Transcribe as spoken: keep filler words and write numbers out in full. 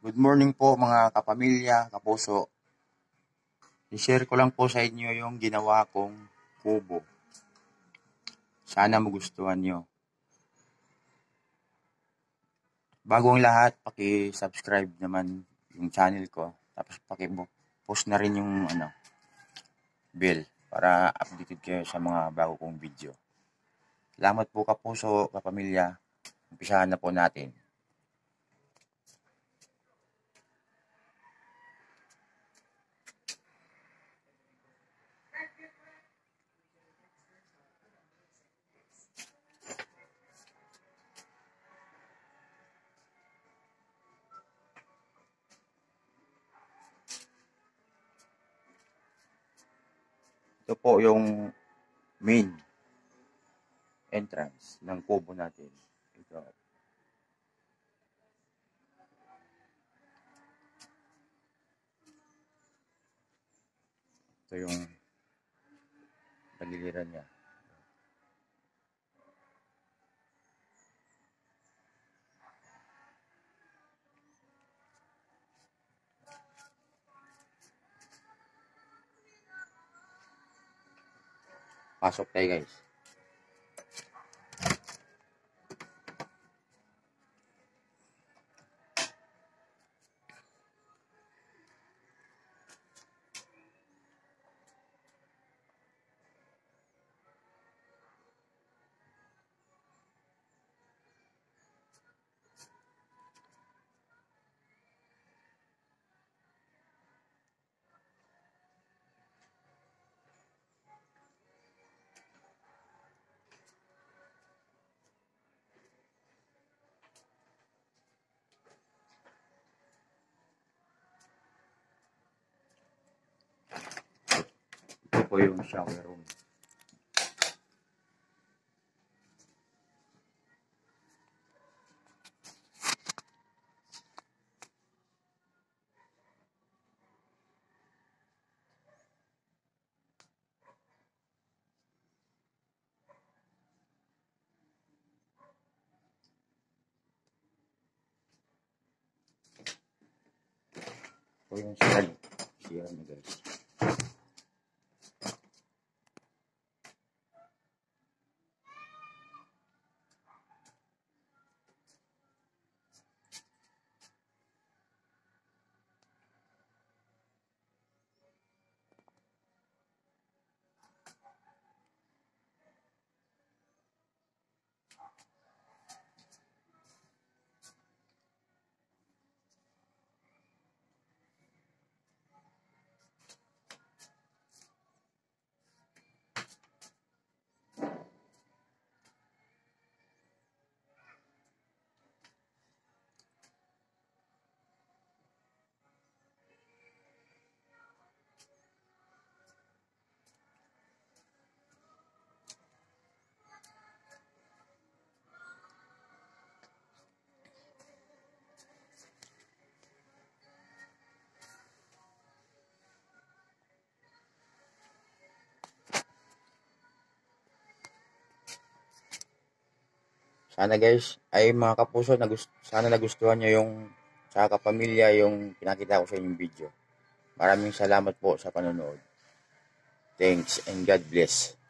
Good morning po mga kapamilya, kapuso. I-share ko lang po sa inyo yung ginawa kong kubo. Sana magustuhan nyo. Bago ang lahat, paki-subscribe naman yung channel ko. Tapos paki-post na rin yung ano, bell para updated kayo sa mga bago kong video. Salamat po kapuso, kapamilya. Umpisahan na po natin. Ito po yung main entrance ng kubo natin. Ito. Ito yung tagiliran niya. Pasok tayo guys. Ito po yung shower room. Ito yung siyal. Siyal na guys. Sana guys, ay mga kapuso, nagust sana nagustuhan nyo yung sa kapamilya yung pinakita ko sa inyong video. Maraming salamat po sa panonood. Thanks and God bless.